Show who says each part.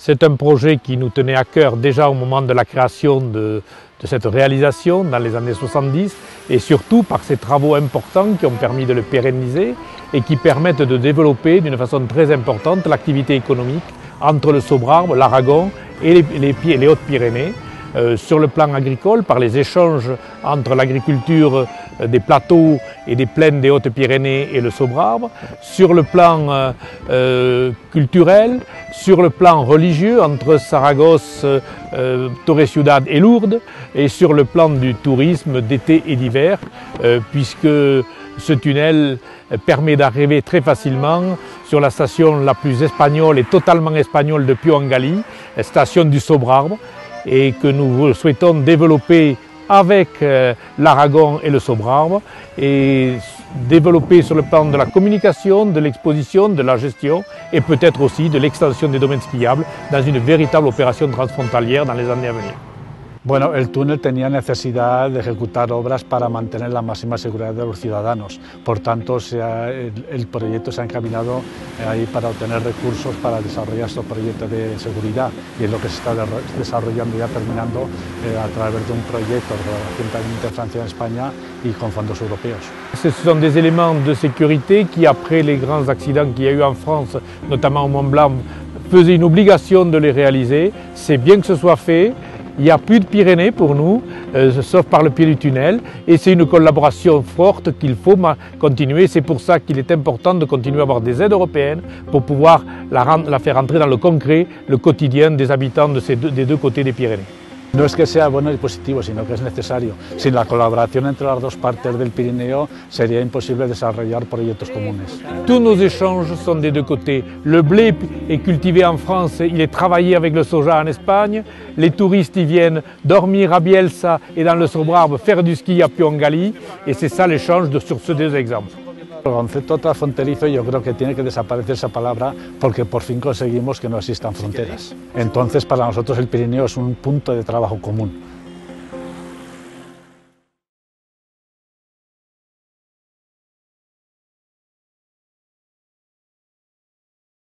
Speaker 1: C'est un projet qui nous tenait à cœur déjà au moment de la création de cette réalisation dans les années 70 et surtout par ces travaux importants qui ont permis de le pérenniser et qui permettent de développer d'une façon très importante l'activité économique entre le Sobrarbe, l'Aragon et les Hautes-Pyrénées. Sur le plan agricole, par les échanges entre l'agriculture des plateaux et des plaines des Hautes-Pyrénées et le Sobrarbe, sur le plan culturel, sur le plan religieux entre Saragosse, Torre-Ciudad et Lourdes, et sur le plan du tourisme d'été et d'hiver, puisque ce tunnel permet d'arriver très facilement sur la station la plus espagnole et totalement espagnole de Pio-en-Gali, station du Sobrarbe, et que nous souhaitons développer avec l'Aragon et le Sobrarbe et développer sur le plan de la communication, de l'exposition, de la gestion et peut-être aussi de l'extension des domaines skiables dans une véritable opération transfrontalière dans les années à venir.
Speaker 2: Bueno, el túnel tenía necesidad de ejecutar obras para mantener la máxima seguridad de los ciudadanos. Por tanto, el proyecto se ha encaminado ahí para obtener recursos para desarrollar estos proyectos de seguridad y es lo que se está desarrollando y ya terminando a través de un proyecto de colaboración también entre Francia y España y con fondos europeos.
Speaker 1: Ce sont des éléments de sécurité qui, après les grands accidents qu'il y a eu en France, notamment au Mont-Blanc, faisaient une obligation de les réaliser. C'est bien que ce soit fait. Il n'y a plus de Pyrénées pour nous, sauf par le pied du tunnel, et c'est une collaboration forte qu'il faut continuer. C'est pour ça qu'il est important de continuer à avoir des aides européennes pour pouvoir la faire entrer dans le concret, le quotidien des habitants des deux côtés des Pyrénées.
Speaker 2: No es que sea bueno y positivo, sino que es necesario. Sin la colaboración entre las dos partes del Pirineo, sería imposible desarrollar proyectos comunes.
Speaker 1: Tous nos échanges sont des deux côtés. Le blé est cultivé en France, il est travaillé avec le soja en Espagne. Les touristes y viennent dormir à Bielsa et dans le Sobrarbe, faire du ski à Pio-en-Gali. Et c'est ça l'échange sur ces deux exemples.
Speaker 2: El concepto transfronterizo yo creo que tiene que desaparecer esa palabra porque por fin conseguimos que no existan fronteras. Entonces para nosotros el Pirineo es un punto de trabajo común.